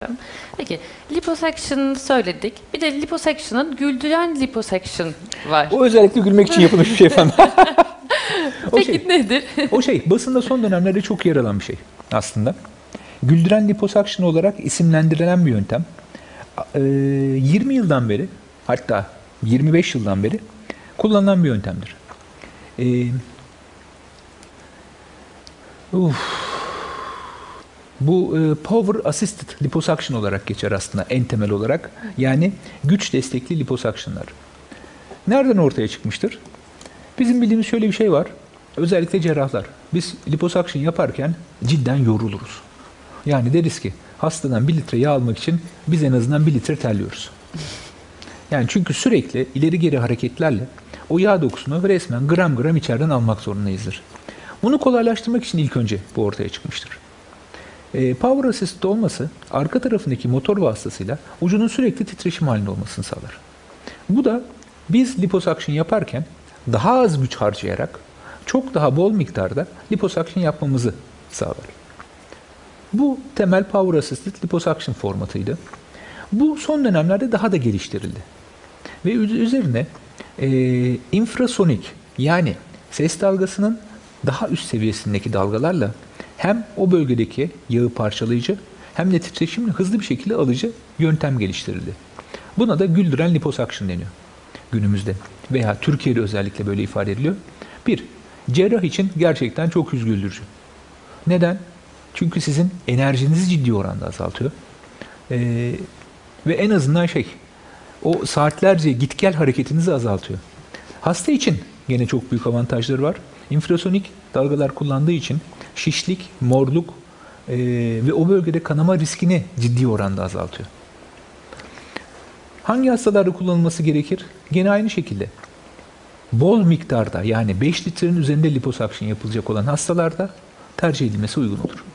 Peki, liposuction söyledik. Bir de liposuction'ın güldüren liposuction var. O özellikle gülmek için yapılmış bir şey efendim. Peki nedir? O basında son dönemlerde çok yer alan bir şey aslında. Güldüren liposuction olarak isimlendirilen bir yöntem. 20 yıldan beri, hatta 25 yıldan beri kullanılan bir yöntemdir. Bu Power Assisted Liposuction olarak geçer aslında en temel olarak. Yani güç destekli liposuctionlar. Nereden ortaya çıkmıştır? Bizim bildiğimiz şöyle bir şey var. Özellikle cerrahlar. Biz liposuction yaparken cidden yoruluruz. Yani deriz ki hastadan 1 litre yağ almak için biz en azından 1 litre terliyoruz. Yani çünkü sürekli ileri geri hareketlerle o yağ dokusunu resmen gram gram içeriden almak zorundayızdır. Bunu kolaylaştırmak için ilk önce bu ortaya çıkmıştır. Power Assist olması arka tarafındaki motor vasıtasıyla ucunun sürekli titreşim halinde olmasını sağlar. Bu da biz liposuction yaparken daha az güç harcayarak çok daha bol miktarda liposuction yapmamızı sağlar. Bu temel Power Assisted Liposuction formatıydı. Bu son dönemlerde daha da geliştirildi. Ve üzerine infrasonik yani ses dalgasının daha üst seviyesindeki dalgalarla hem o bölgedeki yağı parçalayıcı hem de titreşimli hızlı bir şekilde alıcı yöntem geliştirildi. Buna da güldüren liposuction deniyor günümüzde veya Türkiye'de özellikle böyle ifade ediliyor. Bir, cerrah için gerçekten çok yüz güldürücü. Neden? Çünkü sizin enerjinizi ciddi oranda azaltıyor. Ve en azından o saatlerce git gel hareketinizi azaltıyor. Hasta için gene çok büyük avantajları var. İnfrasonik dalgalar kullandığı için şişlik, morluk ve o bölgede kanama riskini ciddi oranda azaltıyor. Hangi hastalarda kullanılması gerekir? Gene aynı şekilde. Bol miktarda yani 5 litrenin üzerinde liposuction yapılacak olan hastalarda tercih edilmesi uygun olur.